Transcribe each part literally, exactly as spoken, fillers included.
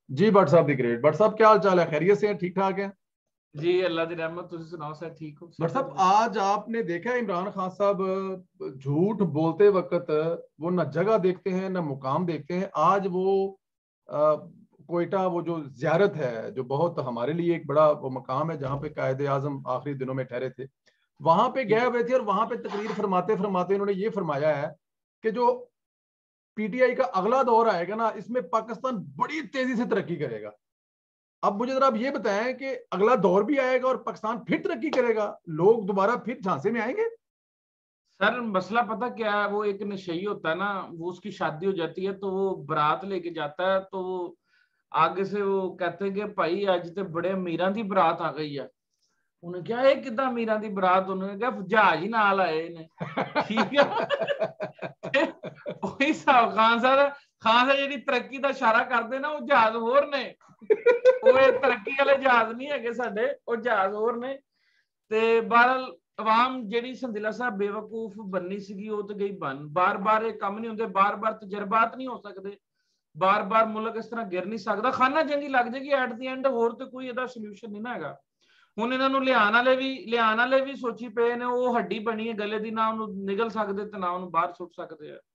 जी भट्ट साहब the great. Bhatt साहब क्या हाल चाल है, खैरियत से हैं, ठीक ठाक है? जी अल्लाह दी रहमत, तुसी सुनाओ सर ठीक हो? भट्ट साहब आज आपने देखा है इमरान खान साहब झूठ बोलते वक्त वो ना जगह देखते हैं ना मुकाम देखते हैं। आज वो आ, कोयटा वो जो जियारत है जो बहुत हमारे लिए एक बड़ा वो मकाम है जहाँ पे कायदे आजम आखिरी दिनों में ठहरे थे, वहां पे गए हुए थे और वहां पे तकरीर फरमाते फरमाते उन्होंने ये फरमाया है कि जो पीटीआई का अगला दौर आएगा ना, इसमें पाकिस्तान बड़ी तेजी से तरक्की करेगा। अब मुझे जरा आप ये बताएं कि अगला दौर भी आएगा और पाकिस्तान फिर तरक्की करेगा, लोग दोबारा फिर झांसे में आएंगे? सर मसला पता क्या है, वो एक नशई होता है ना, वो उसकी शादी हो जाती है तो वो बारात लेके जाता है, तो वो आगे से वो कहते हैं कि भाई अज तो बड़े अमीरां दी बारात आ गई है। उन्हें क्या है किदा अमीरां दी बारात, उन्होंने कहा जहाज ही नाल आए ने। ठीक है वही हिसाब खान साहब खान साहब जी तरक्की का इशारा करते ना, वो जहाज होर ने, वो तरक्की वाले जहाज नहीं है साडे, वो जहाज होर ने। ते बहरहाल आवाम ਜਿਹੜੀ ਸੰਧਿਲਾ ਸਾਹਿਬ ਬੇਵਕੂਫ ਬੰਨੀ ਸੀਗੀ ਉਹ ਤੇ ਗਈ ਬਨ। ਬਾਰ ਬਾਰ ਇਹ ਕੰਮ ਨਹੀਂ ਹੁੰਦੇ, ਬਾਰ ਬਾਰ ਤਜਰਬਾਤ ਨਹੀਂ ਹੋ ਸਕਦੇ, ਬਾਰ ਬਾਰ ਮੁਲਕ ਇਸ ਤਰ੍ਹਾਂ ਗਿਰ ਨਹੀਂ ਸਕਦਾ। ਖਾਨਾ ਜੰਗੀ ਲੱਗ ਜਾਏਗੀ ਐਟ ਦੀ ਐਂਡ, ਹੋਰ ਤੇ ਕੋਈ ਇਹਦਾ ਸੋਲੂਸ਼ਨ ਨਹੀਂ ਨਾ ਹੈਗਾ। ਹੁਣ ਇਹਨਾਂ ਨੂੰ ਲਿਆਉਣ ਵਾਲੇ ਵੀ ਲਿਆਉਣ ਵਾਲੇ ਵੀ ਸੋਚੀ ਪਏ ਨੇ, ਉਹ ਹੱਡੀ ਬਣੀ ਹੈ ਗਲੇ ਦੀ, ਨਾ ਉਹਨੂੰ ਨਿਗਲ ਸਕਦੇ ਤੇ ਨਾ ਉਹਨੂੰ ਬਾਹਰ ਸੁੱਟ ਸਕਦੇ ਆ।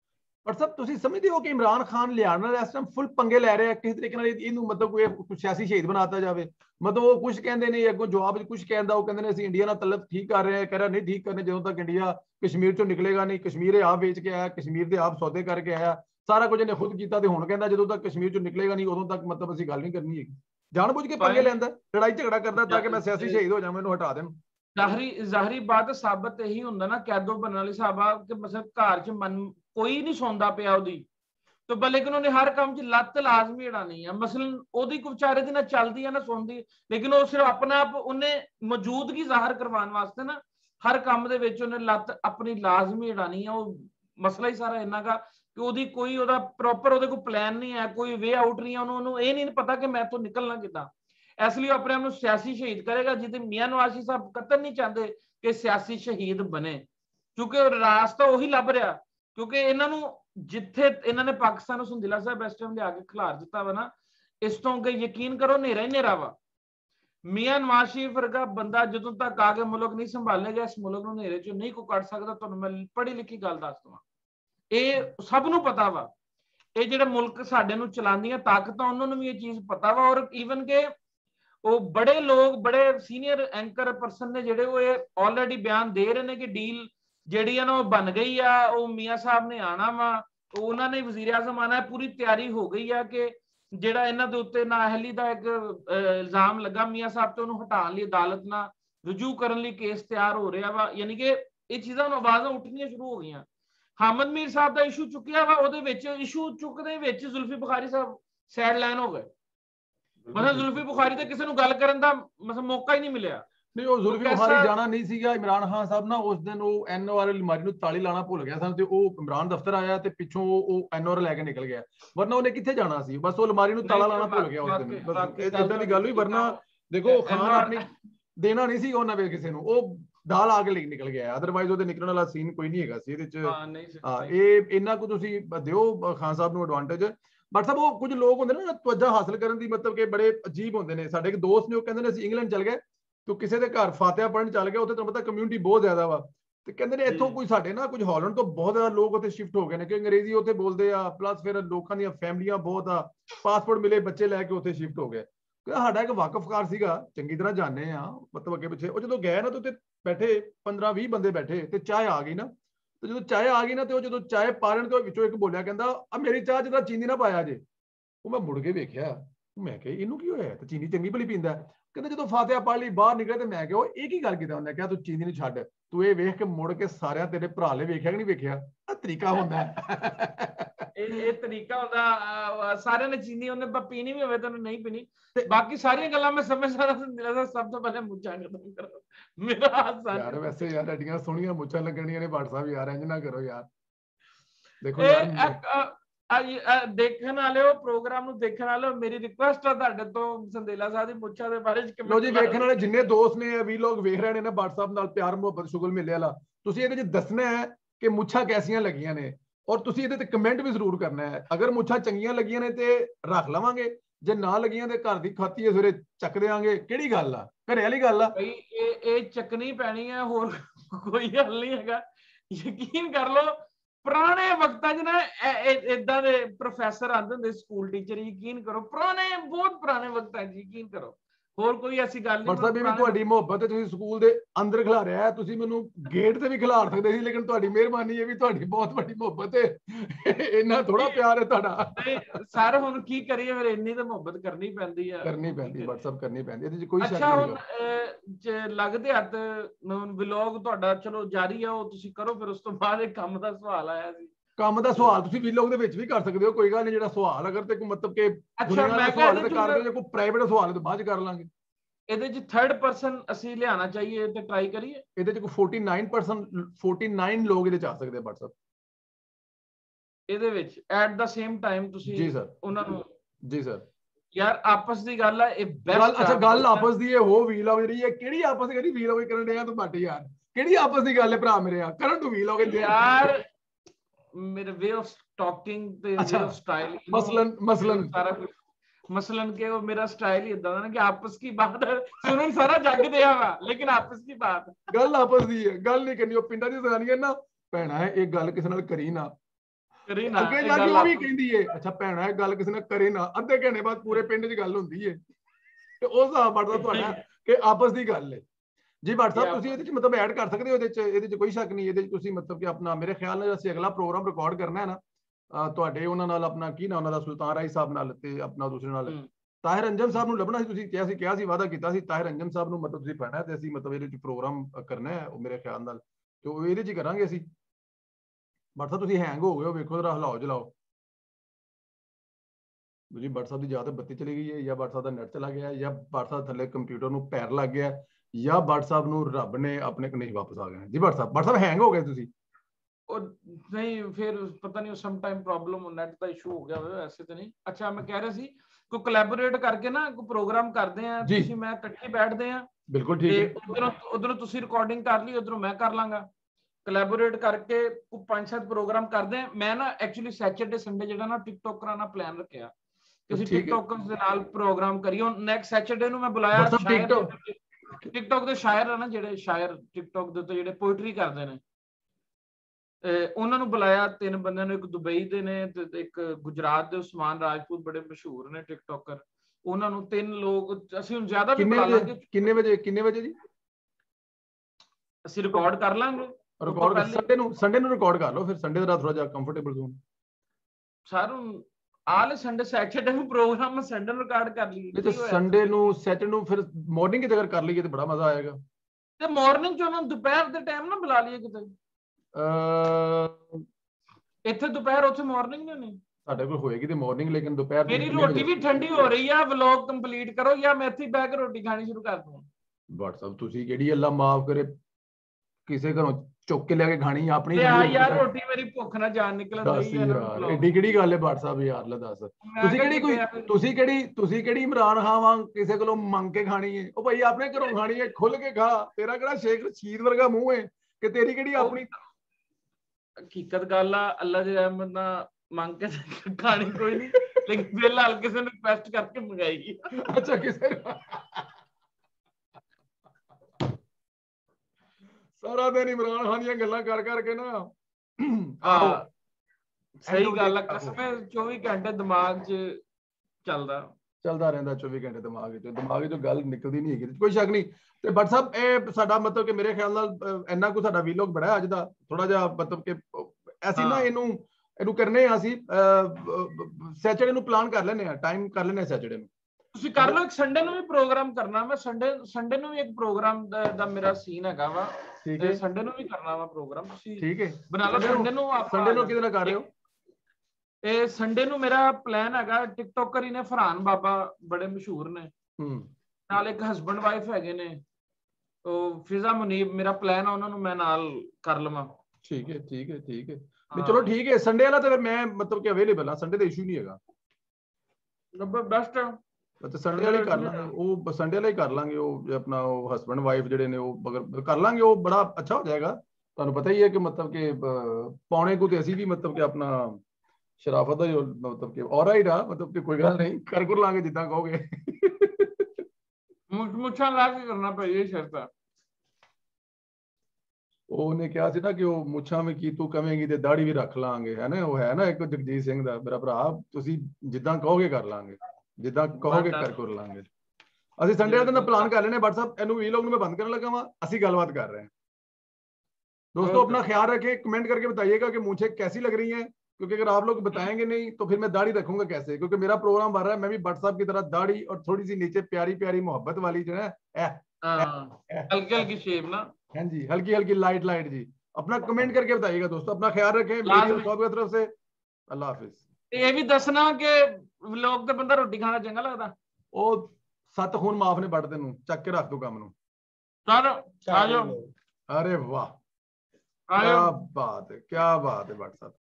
पर सब तुम समझते हो कि इमरान खान लियाना इस टाइम फुल पंगे लै रहे हैं किसी तरीके इनू, मतलब कोई कुछ सियासी शहीद बनाता जाए। मतलब वो कुछ कहते नहीं, अगों जवाब कुछ कहता, वो कहते हैं इंडिया ना तलब ठीक कर रहे हैं, कह रहा नहीं ठीक करने, जो तक इंडिया कश्मीर चो निकलेगा नहीं। कश्मीर आप बेच के आया, कश्मीर के आप सौदे करके आया, सारा कुछ इन्हें खुद किया, हुण कहता जो तक कश्मीर चो निकलेगा नहीं उदों तक मतलब असीं गल नहीं करनी है। जानबूझ के पंगे लैंदा, लड़ाई झगड़ा करता ताकि मैं सियासी शहीद हो जाऊं, मैनूं हटा देण। ਜ਼ਾਹਰੀ ਜ਼ਾਹਰੀ ਬਾਤ ਸਾਬਤ ਇਹੀ ਹੁੰਦਾ ਨਾ, ਕੈਦੋ ਬਣਨ ਵਾਲੀ ਸਾਹਬਾ ਕਿ ਮਤਲਬ ਘਰ ਚ ਮਨ ਕੋਈ ਨਹੀਂ ਸੌਂਦਾ ਪਿਆ ਉਹਦੀ, तो लेकिन उन्हें हर काम च लत लाजमी अड़ानी है। मसलन ओदी को बेचारे दी ना चलती है ना सुनती, लेकिन वो सिर्फ अपने आप उन्हें मौजूदगी जाहिर करवाने वास्ते ना हर काम दे विच उन्हें लत अपनी लाजमी अड़ानी है। वो मसला ही सारा इन्ना का कि ओदी कोई ओदा प्रॉपर ओदे कोई प्लान नहीं है, कोई वे आउट नहीं है, उन्होंने ये नहीं पता कि मैं तो निकलना किदा। इसलिए अपने आप सियासी शहीद करेगा, जिसे मियां नवाज शरीफ साहब कतई नहीं चाहते कि सियासी शहीद बने, क्योंकि रास्ता वही लभ रहा। क्योंकि इन्हों जिथे इन्होंने पाकिस्तान को संधीला साहब इस टाइम लिया के खिलार दिता वा ना, इस तो अगे यकीन करो नेरा ही नेरा वा। मियां नवाज शरीफ वर्गा बंदा जो तक आगे मुल्क नहीं संभालेगा, इस मुल्क को नेरे चो नहीं को कट सकता। तुहानूं मैं पढ़ी लिखी गल दस दवां, ये सब नूं पता वा। ये जिहड़े मुल्क साडे नूं चलांदियां ताकतां उन्होंने भी ये चीज़ पता वा। और ईवन के वो बड़े लोग बड़े सीनियर एंकर परसन ने जिहड़े वो ऑलरेडी बयान दे रहे हैं कि डील ਜਿਹੜੀ ਹੈ ਨਾ ਉਹ बन गई आ, ਉਹ ਮੀਆਂ ਸਾਹਿਬ ਨੇ ਆਣਾ ਵਾ, ਉਹਨਾਂ ਨੇ ਵਜ਼ੀਰ ਆਜ਼ਮ ਆਣਾ, ਪੂਰੀ ਤਿਆਰੀ ਹੋ ਗਈ ਆ ਕਿ ਜਿਹੜਾ ਇਹਨਾਂ ਦੇ ਉੱਤੇ ਨਾਅਹਲੀ ਦਾ ਇੱਕ ਇਲਜ਼ਾਮ ਲੱਗਾ ਮੀਆਂ ਸਾਹਿਬ ਤੇ ਉਹਨੂੰ ਹਟਾਉਣ ਲਈ ਅਦਾਲਤ ਨਾਲ ਰਜੂ ਕਰਨ ਲਈ ਕੇਸ ਤਿਆਰ ਹੋ ਰਿਹਾ ਵਾ। ਯਾਨੀ ਕਿ ਇਹ ਚੀਜ਼ਾਂ ਨੂੰ ਆਵਾਜ਼ਾਂ ਉੱਠਣੀਆਂ ਸ਼ੁਰੂ ਹੋ ਗਈਆਂ। ਹਾਮਦ ਮੀਰ ਸਾਹਿਬ ਦਾ ਇਸ਼ੂ ਚੁੱਕਿਆ ਵਾ, ਉਹਦੇ ਵਿੱਚ ਇਸ਼ੂ ਚੁੱਕਦੇ ਵਿੱਚ ਜ਼ੁਲਫੀ ਬੁਖਾਰੀ ਸਾਹਿਬ ਸਾਈਡ ਲਾਈਨ ਹੋ ਗਏ। ਮਤਲਬ ਜ਼ੁਲਫੀ ਬੁਖਾਰੀ ਤੇ ਕਿਸੇ ਨੂੰ ਗੱਲ ਕਰਨ ਦਾ ਮਤਲਬ ਮੌਕਾ ਹੀ ਨਹੀਂ ਮਿਲਿਆ। नहीं वो जुल्फी बुखारी जाना नहीं सीगा। इमरान खान साहब ना उस दिन वो एनओ वाली अलमारी ਨੂੰ ਤਾਲੀ ਲਾਣਾ ਭੁੱਲ ਗਿਆ ਸਨ ਤੇ ਉਹ ਇਮਰਾਨ ਦਫ਼ਤਰ ਆਇਆ ਤੇ ਪਿੱਛੋਂ ਉਹ ਐਨਓ ਲੈ ਕੇ ਨਿਕਲ ਗਿਆ, ਵਰਨਾ ਉਹਨੇ ਕਿੱਥੇ ਜਾਣਾ ਸੀ। ਬਸ ਉਹ ਅਲਮਾਰੀ ਨੂੰ ਤਾਲਾ ਲਾਣਾ ਭੁੱਲ ਗਿਆ ਉਸ ਦਿਨ, ਬਸ ਇਦਾਂ ਦੀ ਗੱਲ ਹੋਈ। ਵਰਨਾ ਦੇਖੋ ਖਾਨ ਆਪਣੀ ਦੇਣਾ ਨਹੀਂ ਸੀ ਉਹਨਾਂ ਵੇ ਕਿਸੇ ਨੂੰ, ਉਹ ਦਾਲ ਆ ਕੇ ਲੈ ਨਿਕਲ ਗਿਆ। ਅਦਰਵਾਈਜ਼ ਉਹਦੇ ਨਿਕਲਣ ਵਾਲਾ ਸੀਨ ਕੋਈ ਨਹੀਂ ਹੈਗਾ ਸੀ ਇਹਦੇ ਚ। ਹਾਂ ਇਹ ਇੰਨਾ ਕੁ ਤੁਸੀਂ ਦਿਓ ਖਾਨ ਸਾਹਿਬ ਨੂੰ ਐਡਵਾਂਟੇਜ। ਬਟ ਸਾਹਿਬ ਉਹ ਕੁਝ ਲੋਕ ਹੁੰਦੇ ਨੇ ਨਾ ਤਵੱਜਾ ਹਾਸਲ ਕਰਨ ਦੀ ਮਤਲਬ ਕਿ ਬੜੇ ਅਜੀਬ ਹੁੰਦੇ ਨੇ। ਸਾਡੇ ਇੱਕ ਦੋਸਤ ਨੇ ਉਹ ਕਹਿੰਦੇ ਨੇ ਅਸੀਂ ਇੰਗਲੈਂਡ ਚੱਲ ਗਏ तो किसी के घर फातिहा पढ़न चल गया, उत्थे तुहानूं पता कम्यूनिटी बहुत ज्यादा वा, तो कहते हैं इत्थों कोई साडे ना कुछ हॉलैंड तो बहुत ज्यादा लोग उत्थे शिफ्ट हो गए ने कि अंग्रेजी उत्थे बोलते आ, प्लस फिर लोकां दी फैमिलियां बहुत आ, पासपोर्ट मिले बच्चे लैके उत्थे शिफ्ट हो गए। साडा एक वाकफकार सीगा, चंगी तरह जाने आ, मतलब अगे पिछे। ਉਹ ਜਦੋਂ गए ना तो उत्थे बैठे पंद्रह बीस बंदे बैठे ते चाय आ गई ना, तो ਜਦੋਂ ਚਾਹ ਆ ਗਈ ਨਾ ਤੇ ਉਹ ਜਦੋਂ ਚਾਹ ਪਾਰਨ ਤੋਂ ਵਿੱਚੋਂ ਇੱਕ ਬੋਲਿਆ ਕਹਿੰਦਾ ਆ ਮੇਰੀ ਚਾਹ ਚ ਤਾਂ ਚੀਨੀ ਨਾ ਪਾਇਆ ਜੇ। ਉਹ ਮੈਂ ਮੁੜ ਕੇ ਵੇਖਿਆ, ਮੈਂ ਕਿਹਾ ਇਹਨੂੰ ਕੀ ਹੋਇਆ, ਤੇ ਚੀਨੀ ਚੰਗੀ ਭਲੀ ਪੀਂਦਾ। ਕਹਿੰਦੇ ਜਦੋਂ ਫਾਤਿਹਾ ਪੜ੍ਹ ਲਈ ਬਾਹਰ ਨਿਕਲੇ ਤੇ ਮੈਂ ਕਿਹਾ ਉਹ ਇਹ ਕੀ ਗੱਲ ਕੀਤਾ। ਉਹਨੇ ਕਿਹਾ ਤੂੰ ਚੀਨੀ ਨੂੰ ਛੱਡ, ਤੂੰ ਇਹ ਵੇਖ ਕੇ ਮੁੜ ਕੇ ਸਾਰਿਆਂ ਤੇਰੇ ਭਰਾ ਲੈ ਵੇਖਿਆ ਕਿ ਨਹੀਂ ਵੇਖਿਆ। ਆ ਤਰੀਕਾ ਹੁੰਦਾ ਇਹ ਇਹ ਤਰੀਕਾ ਹੁੰਦਾ। ਸਾਰਿਆਂ ਨੇ ਚੀਨੀ ਉਹਨੇ ਪੀਣੀ ਵੀ ਹੋਵੇ ਤਾਂ ਨਹੀਂ ਪੀਣੀ। ਬਾਕੀ ਸਾਰੀਆਂ ਗੱਲਾਂ ਮੈਂ ਸਮਝ ਸਕਦਾ। ਸਭ ਤੋਂ ਪਹਿਲੇ ਮੁੱਛਾਂ ਖਤਮ ਕਰੋ ਮੇਰਾ ਹਾਸਾ। ਯਾਰ ਵੈਸੇ ਯਾਰ ਐਡੀਆਂ ਸੋਹਣੀਆਂ ਮੁੱਛਾਂ ਲੱਗਣੀਆਂ ਨੇ ਭਾਟ ਸਾਹਿਬ, ਯਾਰ ਇੰਜ ਨਾ ਕਰੋ ਯਾਰ। ਦੇਖੋ ਯਾਰ ਦੇਖਣ ਵਾਲਿਓ ਪ੍ਰੋਗਰਾਮ ਨੂੰ ਦੇਖਣ ਵਾਲਿਓ ਮੇਰੀ ਰਿਕੁਐਸਟ ਆ ਤੁਹਾਡੇ ਤੋਂ ਸੰਧੀਲਾ ਸਾਹਿਬ ਦੀ ਮੁੱਛਾਂ ਦੇ ਬਾਰੇ ਚ ਲੋ ਜੀ ਵੇਖਣ ਵਾਲੇ ਜਿੰਨੇ ਦੋਸਤ ਨੇ ਵੀ ਲੋਕ ਵੇਖ ਰਹੇ ਨੇ ਨਾ WhatsApp ਨਾਲ ਪਿਆਰ ਮੁਹੱਬਤ ਸ਼ੁਗਲ ਮਿਲੇ ਵਾਲਾ, ਤੁਸੀਂ ਇਹਦੇ ਚ ਦੱਸਣਾ ਹੈ ਕਿ ਮੁੱਛਾਂ ਕੈਸੀਆਂ ਲੱਗੀਆਂ ਨੇ ਔਰ ਤੁਸੀਂ ਇਹਦੇ ਤੇ ਕਮੈਂਟ ਵੀ ਜ਼ਰੂਰ ਕਰਨਾ ਹੈ। ਅਗਰ ਮੁੱਛਾਂ ਚੰਗੀਆਂ ਲੱਗੀਆਂ ਨੇ ਤੇ ਰੱਖ ਲਵਾਂਗੇ, ਜੇ ਨਾ ਲੱਗੀਆਂ ਤੇ ਘਰ ਦੀ ਖਾਤੀ ਸਵੇਰੇ ਚੱਕ ਦੇਾਂਗੇ, ਕਿਹੜੀ ਗੱਲ ਆ, ਘਰੇ ਵਾਲੀ ਗੱਲ ਆ ਬਈ। ਇਹ ਇਹ ਚੱਕਣੀ ਪੈਣੀ ਹੈ, ਹੋਰ ਕੋਈ ਹੱਲ ਨਹੀਂ ਹੈਗਾ। ਯਕੀਨ ਕਰ ਲਓ ਪੁਰਾਣੇ ਵਕਤਾਂ 'ਚ ਨਾ ਏਦਾਂ ਦੇ ਪ੍ਰੋਫੈਸਰ ਆਉਂਦੇ ਹੁੰਦੇ ਸਕੂਲ ਟੀਚਰ, ਯਕੀਨ ਕਰੋ ਪੁਰਾਣੇ ਬਹੁਤ ਪੁਰਾਣੇ ਵਕਤਾਂ 'ਚ, ਯਕੀਨ ਕਰੋ, ਹੋਰ ਕੋਈ ਐਸੀ ਗੱਲ ਨਹੀਂ। ਮਤਲਬ ਵੀ ਤੁਹਾਡੀ ਮੁਹੱਬਤ ਹੈ, ਤੁਸੀਂ ਸਕੂਲ ਦੇ ਅੰਦਰ ਖਿਲਾਰਿਆ, ਤੁਸੀਂ ਮੈਨੂੰ ਗੇਟ ਤੇ ਵੀ ਖਿਲਾਰ ਸਕਦੇ ਸੀ, ਲੇਕਿਨ ਤੁਹਾਡੀ ਮਿਹਰਬਾਨੀ ਹੈ ਵੀ ਤੁਹਾਡੀ ਬਹੁਤ ਵੱਡੀ ਮੁਹੱਬਤ ਹੈ, ਇੰਨਾ ਥੋੜਾ ਪਿਆਰ ਹੈ ਤੁਹਾਡਾ। ਸਰ ਹੁਣ ਕੀ ਕਰੀਏ, ਫਿਰ ਇੰਨੀ ਤਾਂ ਮੁਹੱਬਤ ਕਰਨੀ ਪੈਂਦੀ ਹੈ, ਕਰਨੀ ਪੈਂਦੀ, WhatsApp ਕਰਨੀ ਪੈਂਦੀ, ਇਹਦੇ 'ਚ ਕੋਈ ਸ਼ੱਕ ਨਹੀਂ। ਅੱਛਾ ਹੁਣ ਲੱਗਦੇ ਹੱਥ ਵਲੌਗ ਤੁਹਾਡਾ ਚਲੋ ਜਾਰੀ ਆ, ਉਹ ਤੁਸੀਂ ਕਰੋ, ਫਿਰ ਉਸ ਤੋਂ ਬਾਅਦ ਇੱਕ ਕੰਮ ਦਾ ਸਵਾਲ ਆਇਆ ਸੀ। ਕੰਮ ਦਾ ਸਵਾਲ ਤੁਸੀਂ ਵੀਲੌਗ ਦੇ ਵਿੱਚ ਵੀ ਕਰ ਸਕਦੇ ਹੋ, ਕੋਈ ਗੱਲ ਨਹੀਂ। ਜਿਹੜਾ ਸਵਾਲ ਅਗਰ ਤੇ ਕੋਈ ਮਤਲਬ ਕਿ ਅੱਛਾ ਮੈਂ ਸਵਾਲ ਤੇ ਕਰ ਦਿਓ, ਕੋਈ ਪ੍ਰਾਈਵੇਟ ਸਵਾਲ ਹੈ ਤਾਂ ਬਾਅਦ ਚ ਕਰ ਲਾਂਗੇ। ਇਹਦੇ ਚ ਥਰਡ ਪਰਸਨ ਅਸੀਂ ਲਿਆਣਾ ਚਾਹੀਏ ਤੇ ਟਰਾਈ ਕਰੀਏ। ਇਹਦੇ ਚ ਕੋਈ ਉਨਤਾਲੀ ਪਰਸੈਂਟ ਉਨਤਾਲੀ ਲੋਕ ਇਹਦੇ ਚ ਆ ਸਕਦੇ ਆ WhatsApp ਇਹਦੇ ਵਿੱਚ ਐਟ ਦਾ ਸੇਮ ਟਾਈਮ ਤੁਸੀਂ ਜੀ ਸਰ ਉਹਨਾਂ ਨੂੰ। ਜੀ ਸਰ ਯਾਰ ਆਪਸ ਦੀ ਗੱਲ ਹੈ ਇਹ ਬੈਸਟ। ਅੱਛਾ ਗੱਲ ਆਪਸ ਦੀ ਹੈ, ਹੋ ਵੀਲੌਗ ਜਿਹੜੀ ਹੈ ਕਿਹੜੀ ਆਪਸ ਦੀ, ਕਿਹੜੀ ਵੀਲੌਗ ਕਰਨ ਡਿਆ ਤੂੰ ਬੱਟ ਯਾਰ, ਕਿਹੜੀ ਆਪਸ ਦੀ ਗੱਲ ਹੈ ਭਰਾ ਮੇਰੇ, ਆ ਕਰਨ ਤੂੰ ਵੀਲੌਗ ਯਾਰ। ਮੇਰੇ ਵੇ ਆਫ ਟਾਕਿੰਗ ਤੇ ਵੇ ਆਫ ਸਟਾਈਲ ਮਸਲਨ ਮਸਲਨ ਸਾਰਾ ਕੁਝ मसलन के वो मेरा स्टाइल ही इदा ना कि आपस की बात सुनन सारा जग दिया वा, लेकिन आपस की बात गल आपस दी है, गल नहीं करनी। पिंडा दी जनानियां ना भैणा है एक गल किसी नाल करी ना करी ना अगे जाके वो भी कहंदी है अच्छा भैणा है गल किसी नाल करे ना, अद्धे घंटे बाद पूरे पिंड च गल हुंदी है ते उस हिसाब बनदा तुहाडा कि आपस दी गल है जी। WhatsApp ਤੁਸੀਂ ਇਹਦੇ ਚ ਮਤਲਬ ਐਡ ਕਰ ਸਕਦੇ ਹੋ, ਇਹਦੇ ਚ ਇਹਦੇ ਚ ਕੋਈ ਸ਼ੱਕ ਨਹੀਂ। ਇਹਦੇ ਚ ਤੁਸੀਂ ਮਤਲਬ ਕਿ ਆਪਣਾ ਮੇਰੇ ਖਿਆਲ ਨਾਲ ਅਸੀਂ ਅਗਲਾ ਪ੍ਰੋਗਰਾਮ ਰਿਕਾਰਡ ਕਰਨਾ ਹੈ ਨਾ ਤੁਹਾਡੇ ਉਹਨਾਂ ਨਾਲ, ਆਪਣਾ ਕੀ ਨਾ ਉਹਨਾਂ ਦਾ, ਸੁਲਤਾਨ ਰਾਈ ਸਾਹਿਬ ਨਾਲ ਤੇ ਆਪਣਾ ਦੂਸਰੇ ਨਾਲ ਤਾਹਿਰ ਅੰਜਮ ਸਾਹਿਬ ਨੂੰ ਲੱਭਣਾ ਸੀ। ਤੁਸੀਂ ਕਿਹਾ ਸੀ ਕਿਹਾ ਸੀ ਵਾਅਦਾ ਕੀਤਾ ਸੀ ਤਾਹਿਰ ਅੰਜਮ ਸਾਹਿਬ ਨੂੰ ਮਤਲਬ ਤੁਸੀਂ ਪੈਣਾ ਤੇ ਅਸੀਂ ਮਤਲਬ ਇਹਦੇ ਚ ਪ੍ਰੋਗਰਾਮ ਕਰਨਾ ਹੈ ਉਹ ਮੇਰੇ ਖਿਆਲ ਨਾਲ, ਤੇ ਉਹ ਇਹਦੇ ਚ ਹੀ ਕਰਾਂਗੇ ਅਸੀਂ। WhatsApp ਤੁਸੀਂ ਹੈਂਗ ਹੋ ਗਏ ਹੋ, ਵੇਖੋ ਜਰਾ ਹਿਲਾਓ ਜਲਾਓ ਜੀ। WhatsApp ਦੀ ਜਾਂ ਤਾਂ ਬੱਤੀ ਚਲੀ ਗਈ ਹੈ, ਜਾਂ WhatsApp ਦਾ ਨੈਟ ਚਲਾ ਗਿਆ, ਜਾਂ WhatsApp ਥੱਲੇ ਕੰਪਿਊਟਰ ਨੂੰ ਪੈਰ ਲੱਗ ਗਿਆ, ਜਾਂ WhatsApp ਨੂੰ ਰੱਬ ਨੇ ਆਪਣੇ ਕਨੇਸ਼ ਵਾਪਸ ਆ ਗਏ ਜੀ। WhatsApp WhatsApp ਹੈਂਗ ਹੋ ਗਏ ਤੁਸੀਂ और नहीं फिर पता नहीं सम टाइम प्रॉब्लम नेट का इशू हो गया होवे, ऐसे तो नहीं। अच्छा मैं कह रहा सी कोई कोलैबोरेट करके ना कोई प्रोग्राम करते हैं, तुसी मैं इकट्ठे बैठते हैं, बिल्कुल ठीक है। उधरों उधरों तुसी रिकॉर्डिंग कर ली, उधरों मैं कर लांगा, कोलैबोरेट करके कोई पांच सात प्रोग्राम करते हैं। मैं ना एक्चुअली सैटरडे संडे जेड़ा ना टिकटॉक कराना प्लान रखया कि ਅਸੀਂ टिकटॉकर्स ਦੇ ਨਾਲ ਪ੍ਰੋਗਰਾਮ ਕਰੀਏ। ਨੈਕਸਟ ਸੈਟਰਡੇ ਨੂੰ ਮੈਂ ਬੁਲਾਇਆ ਟਿਕਟੌਕ ਦੇ ਸ਼ਾਇਰ ਆ ਨਾ ਜਿਹੜੇ ਸ਼ਾਇਰ ਟਿਕਟੌਕ ਦੇ ਉੱਤੇ ਜਿਹੜੇ ਪੋਇਟਰੀ ਕਰਦੇ ਨੇ, ਉਹਨਾਂ ਨੂੰ ਬੁਲਾਇਆ ਤਿੰਨ ਬੰਦਿਆਂ ਨੂੰ, ਇੱਕ ਦੁਬਈ ਦੇ ਨੇ ਤੇ ਇੱਕ ਗੁਜਰਾਤ ਦੇ ਉਸਮਾਨ ਰਾਜਪੂਤ ਬੜੇ ਮਸ਼ਹੂਰ ਨੇ ਟਿਕਟੌਕਰ। ਉਹਨਾਂ ਨੂੰ ਤਿੰਨ ਲੋਕ ਅਸੀਂ ਹੁਣ ਜ਼ਿਆਦਾ ਵੀ ਬੁਲਾ ਲਾਂਗੇ। ਕਿੰਨੇ ਵਜੇ ਕਿੰਨੇ ਵਜੇ ਜੀ ਅਸੀਂ ਰਿਕਾਰਡ ਕਰ ਲਾਂਗੇ। ਰਿਕਾਰਡ ਸੰਡੇ ਨੂੰ ਸੰਡੇ ਨੂੰ ਰਿਕਾਰਡ ਕਰ ਲਓ, ਫਿਰ ਸੰਡੇ ਦਾ ਥੋੜਾ ਜਿਹਾ ਕੰਫਰਟੇਬਲ ਜ਼ੋਨ। ਸਾਰੂ ਆਲੇ ਸੰਡੇ ਸੈਟਰਡੇ ਨੂੰ ਪ੍ਰੋਗਰਾਮ ਸੰਡੇ ਨੂੰ ਰਿਕਾਰਡ ਕਰ ਲਈਏ ਤੇ ਸੰਡੇ ਨੂੰ ਸੈਟਰਡੇ ਨੂੰ ਫਿਰ ਮਾਰਨਿੰਗ ਕਿਤੇ ਅਗਰ ਕਰ ਲਈਏ ਤੇ ਬੜਾ ਮਜ਼ਾ ਆਏਗਾ। ਤੇ ਮਾਰਨਿੰਗ ਚ ਉਹਨਾਂ ਨੂੰ ਦੁਪਹਿਰ ਦੇ ਟਾਈਮ ਨਾ ਬੁਲਾ ਲਈਏ ਕਿਤੇ। ਇੱਥੇ ਦੁਪਹਿਰ ਉੱਥੇ ਮਾਰਨਿੰਗ ਨਹੀਂ ਹੋਣੀ ਸਾਡੇ ਕੋਲ ਹੋਏਗੀ ਤੇ ਮਾਰਨਿੰਗ, ਲੇਕਿਨ ਦੁਪਹਿਰ ਮੇਰੀ ਰੋਟੀ ਵੀ ਠੰਡੀ ਹੋ ਰਹੀ ਆ। ਵਲੌਗ ਕੰਪਲੀਟ ਕਰੋ ਜਾਂ ਮੈਂ ਇੱਥੇ ਬੈਠ ਕੇ ਰੋਟੀ ਖਾਣੀ ਸ਼ੁਰੂ ਕਰ ਦੂੰ। WhatsApp ਤੁਸੀਂ ਕਿਹੜੀ ਅੱਲਾ ਮਾਫ ਕਰੇ ਕਿਸੇ ਘਰੋਂ ਚੁੱਕ ਕੇ ਲੈ ਕੇ ਖਾਣੀ ਆਪਣੀ ਯਾਰ ਰੋਟੀ ਮੇਰੀ ਭੁੱਖ ਨਾਲ ਜਾਨ ਨਿਕਲ ਰਹੀ ਹੈ ਯਾਰ। ਐਡੀ ਕਿਹੜੀ ਗੱਲ ਹੈ WhatsApp ਯਾਰ, ਲੈ ਦੱਸ ਤੁਸੀਂ ਕਿਹੜੀ ਕੋਈ ਤੁਸੀਂ ਕਿਹੜੀ ਤੁਸੀਂ ਕਿਹੜੀ ਇਮਰਾਨ ਖਾਨ ਵਾਂਗ ਕਿਸੇ ਕੋਲੋਂ ਮੰਗ ਕੇ ਖਾਣੀ ਹੈ? ਉਹ ਭਾਈ ਆਪਣੇ ਘਰੋਂ ਖਾਣੀ ਹੈ, ਖੁੱਲ ਕੇ ਖਾ। ਤੇਰਾ ਕਿਹੜਾ ਸ਼ੇਖ ਰਸ਼ੀਦ ਵਰਗਾ ਮੂੰਹ ਹੈ ਕਿ ਤੇਰੀ ਕਿਹੜੀ ਆਪਣੀ। ਹਕੀਕਤ ਗੱਲ ਆ, ਅੱਲਾ ਦੀ ਰਹਿਮਤ ਨਾਲ ਮੰਗ ਕੇ ਖਾਣੀ ਕੋਈ ਨਹੀਂ, ਲੇਕਿਨ ਫਿਲਹਾਲ ਕਿਸੇ ਨੂੰ ਰਿਕਵੈਸਟ ਕਰਕੇ ਮੰਗਾਈ। ਅੱਛਾ ਕਿਸੇ ਸਾਰਾ ਦਿਨ ਇਮਰਾਨ ਖਾਨ ਦੀਆਂ ਗੱਲਾਂ ਕਰ ਕਰਕੇ ਨਾ। ਹਾਂ ਸਹੀ ਗੱਲ ਆ, ਕਸਮੇ ਚੌਵੀ ਘੰਟੇ ਦਿਮਾਗ 'ਚ ਚੱਲਦਾ ਚੱਲਦਾ ਰਹਿੰਦਾ। ਚੌਵੀ ਘੰਟੇ ਦਿਮਾਗ 'ਚ ਦਿਮਾਗ 'ਚੋਂ ਗੱਲ ਨਿਕਲਦੀ ਨਹੀਂ ਹੈਗੀ, ਕੋਈ ਸ਼ੱਕ ਨਹੀਂ। ਤੇ WhatsApp ਇਹ ਸਾਡਾ ਮਤਲਬ ਕਿ ਮੇਰੇ ਖਿਆਲ ਨਾਲ ਇੰਨਾ ਕੁ ਸਾਡਾ ਵੀਲੌਗ ਬੜਾ ਅੱਜ ਦਾ, ਥੋੜਾ ਜਿਹਾ ਮਤਲਬ ਕਿ ਅਸੀਂ ਨਾ ਇਹਨੂੰ ਇਹਨੂੰ ਕਰਨੇ ਆ, ਅਸੀਂ ਸੈਟਰਡੇ ਨੂੰ ਪਲਾਨ ਕਰ ਲੈਨੇ ਆ, ਟਾਈਮ ਕਰ ਲੈਨੇ ਆ ਸੈਟਰਡੇ ਨੂੰ। ਤੁਸੀਂ ਕਰ ਲਓ। ਇੱਕ ਸੰਡੇ ਨੂੰ ਵੀ ਪ੍ਰੋਗਰਾਮ ਕਰਨਾ। ਮੈਂ ਸੰਡੇ ਸੰਡੇ ਨੂੰ ਵੀ ਇੱਕ ਪ੍ਰੋਗਰਾਮ ਦਾ ਮੇਰਾ ਸੀਨ ਹੈਗਾ ਵਾ, ਤੇ ਸੰਡੇ ਨੂੰ ਵੀ ਕਰਨਾ ਵਾ ਪ੍ਰੋਗਰਾਮ। ਤੁਸੀਂ ਠੀਕ ਹੈ ਬਣਾ ਲਓ ਸੰਡੇ ਨੂੰ। ਸੰਡੇ ਨੂੰ ਕਿਹਦੇ ਨਾਲ ਕਰ ਰਹੇ ਹੋ? ਇਹ ਸੰਡੇ ਨੂੰ ਮੇਰਾ ਪਲਾਨ ਹੈਗਾ, ਟਿਕਟੌਕਰ ਹੀ ਨੇ ਫਰਹਾਨ ਬਾਬਾ ਬੜੇ ਮਸ਼ਹੂਰ ਨੇ, ਨਾਲ ਇੱਕ ਹਸਬੈਂਡ ਵਾਈਫ ਹੈਗੇ ਨੇ ਉਹ ਫਿਜ਼ਾ ਮੁਨੀਬ। ਮੇਰਾ ਪਲਾਨ ਆ ਉਹਨਾਂ ਨੂੰ ਮੈਂ ਨਾਲ ਕਰ ਲਵਾਂ। ਠੀਕ ਹੈ ਠੀਕ ਹੈ ਠੀਕ ਹੈ ਨਹੀਂ ਚਲੋ ਠੀਕ ਹੈ। ਸੰਡੇ ਵਾਲਾ ਤਾਂ ਮੈਂ ਮਤਲਬ ਕਿ ਅਵੇਲੇਬਲ ਆ, ਸੰਡੇ ਦਾ ਇਸ਼ੂ ਨਹੀਂ ਹੈਗਾ। ਬੈਸਟ ਤੇ ਸੰਡੇ ਵਾਲਾ ਹੀ ਕਰ ਲਾਂਗੇ, ਉਹ ਸੰਡੇ ਵਾਲਾ ਹੀ ਕਰ ਲਾਂਗੇ। ਉਹ ਆਪਣਾ ਉਹ ਹਸਬੈਂਡ ਵਾਈਫ ਜਿਹੜੇ ਨੇ ਉਹ ਅਗਰ ਕਰ ਲਾਂਗੇ ਉਹ ਬੜਾ ਅੱਛਾ ਹੋ ਜਾਏਗਾ। ਤੁਹਾਨੂੰ ਪਤਾ ਹੀ ਹੈ ਕਿ ਮਤਲਬ ਕਿ ਪੌਣੇ ਕੁ ਤੇ ਅਸੀਂ ਵੀ ਮਤਲਬ ਕਿ ਆਪਣਾ शराफत है मतलब कि और राइट आ मतलब कि कोई गल नहीं कर कर लांगे जिद्दां कहोगे मुछां ला के करना पे ये शर्त है ਉਹਨੇ ਕਿਹਾ ਸੀ ਨਾ ਕਿ ਉਹ ਮੁੱਛਾਂ ਵੀ ਕੀ ਤੂੰ ਕਵੇਂਗੀ ਤੇ ਦਾੜੀ ਵੀ ਰੱਖ ਲਾਂਗੇ ਹੈ ਨਾ ਉਹ ਹੈ ਨਾ ਇੱਕ ਜਗਜੀਤ ਸਿੰਘ ਦਾ ਮੇਰਾ ਭਰਾ ਤੁਸੀਂ ਜਿੱਦਾਂ ਕਹੋਗੇ ਕਰ ਲਾਂਗੇ ਜਿੱਦਾਂ ਕਹੋਗੇ ਕਰ ਕਰ ਲਾਂਗੇ ਅਸੀਂ ਸੰਡੇ ਦਾ ਪਲਾਨ ਕਰ ਲੈਣੇ WhatsApp ਇਹਨੂੰ ਵੀਲੌਗ ਨੂੰ ਮੈਂ ਬੰਦ ਕਰਨ ਲੱਗਾ ਵਾਂ ਅਸੀਂ ਗੱਲਬਾਤ ਕਰ ਰਹੇ हैं दोस्तों अपना ख्याल रखें कमेंट करके बताइएगा कि मूंछें कैसी लग रही हैं क्योंकि अगर आप लोग बताएंगे नहीं तो फिर मैं दाढ़ी रखूंगा कैसे क्योंकि मेरा प्रोग्राम बन रहा है मैं भी WhatsApp की तरह दाढ़ी और थोड़ी सी नीचे प्यारी प्यारी मोहब्बत वाली जो है हल्की हल्की शेप ना हाँ जी हल्की हल्की लाइट लाइट जी अपना कमेंट करके बताइएगा दोस्तों अपना ख्याल रखें मेरी सबकी तरफ से अल्लाह हाफिज ये भी दसना कि व्लॉग ते बंदा रोटी खाना चंगा लगदा ओ सत खून माफ ने बड़ तेनू चक के रख दो काम नू चलो आ जाओ अरे वाह क्या बात है क्या बात है भट्ट साहब